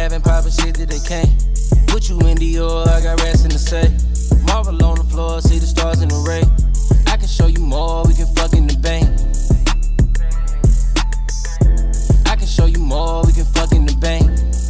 having poppin' shit that they can't. Put you in Dior, I got rats in the safe. Marvel on the floor, see the stars in the ray. I can show you more, we can fuck in the bank. I can show you more, we can fuck in the bank.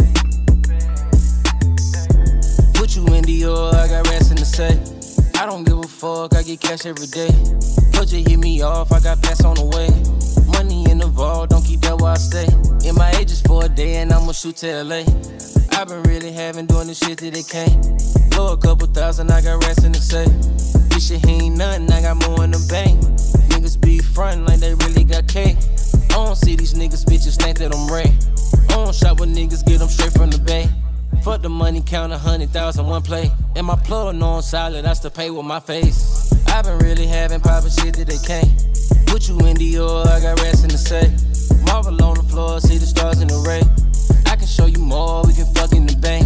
Put you in Dior, I got rats in the safe. I don't give a fuck, I get cash every day. But you hit me off, I got pants on the way. Money in the vault, don't keep that where I stay. M.I.A. just for a day and I'ma shoot to LA. I've been really having doing the shit that they can't. Blow a couple thousand, I got rats in the safe. This shit ain't nothing, I got more in the bank. Niggas be frontin' like they really got cake. I don't see these niggas, bitches think that I'm Ray. I don't shop with niggas, get them straight from the bay. Fuck the money, count 100,000 one play. And my plug know I'm solid, I still pay with my face. I've been really having poppin' shit that they can't. Put you in Dior, I got rats in the safe. Marvel on the floor, see the stars in the ray. I can show you more, we can fuck in the bank.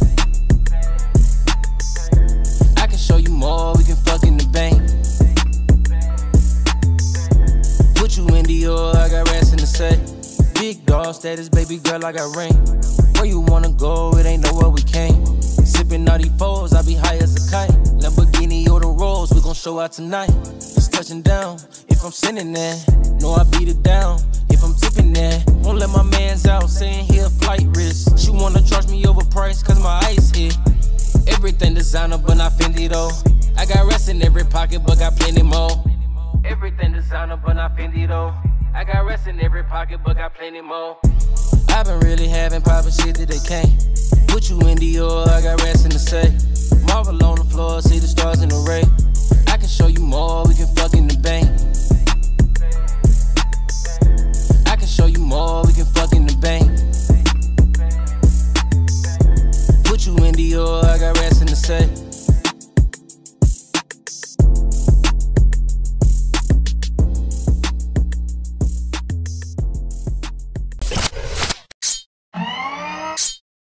I can show you more, we can fuck in the bank. Put you in Dior, I got rats in the safe. Big dog status, baby girl, I got ring. Where you wanna go, it ain't nowhere we came. Sippin' all these foes, I be high as a kite. Lamborghini or the Rolls, we gon' show out tonight. Just touching down, if I'm sitting there, know I beat it down. If I'm tipping there, won't let my mans out, saying he a flight risk. She wanna charge me overpriced, cause my ice hit. Everything designer, but not Fendi though. I got rest in every pocket, but got plenty more. Everything designer, but not Fendi though. I got rest in every pocket, but got plenty more. I've been really having poppin' shit that they can't. Put you in Dior, I got rats in the safe. Marvel on the floor,